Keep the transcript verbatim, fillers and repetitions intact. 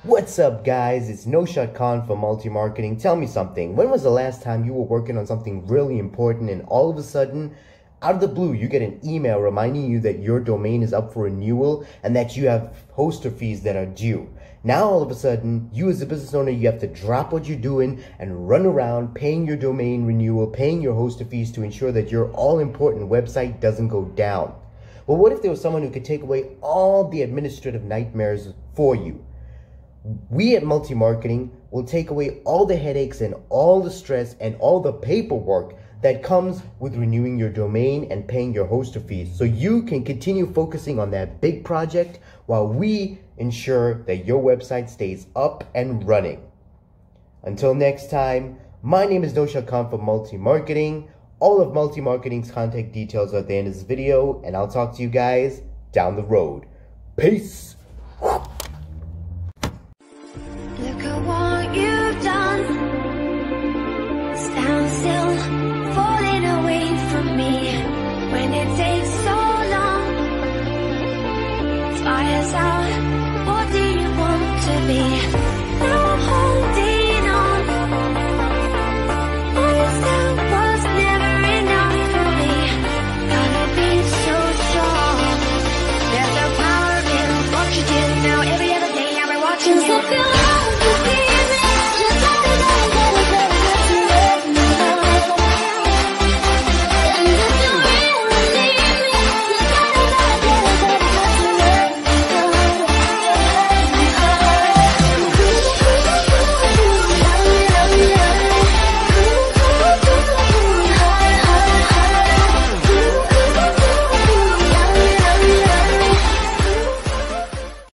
What's up, guys? It's No Shot Khan from Multi Marketing. Tell me something. When was the last time you were working on something really important and all of a sudden, out of the blue, you get an email reminding you that your domain is up for renewal and that you have hoster fees that are due? Now, all of a sudden, you as a business owner, you have to drop what you're doing and run around paying your domain renewal, paying your hoster fees to ensure that your all-important website doesn't go down. Well, what if there was someone who could take away all the administrative nightmares for you? We at Multi Marketing will take away all the headaches and all the stress and all the paperwork that comes with renewing your domain and paying your hoster fees, so you can continue focusing on that big project while we ensure that your website stays up and running. Until next time, my name is No Shot Khan from Multi Marketing. All of Multi Marketing's contact details are at the end of this video, and I'll talk to you guys down the road. Peace!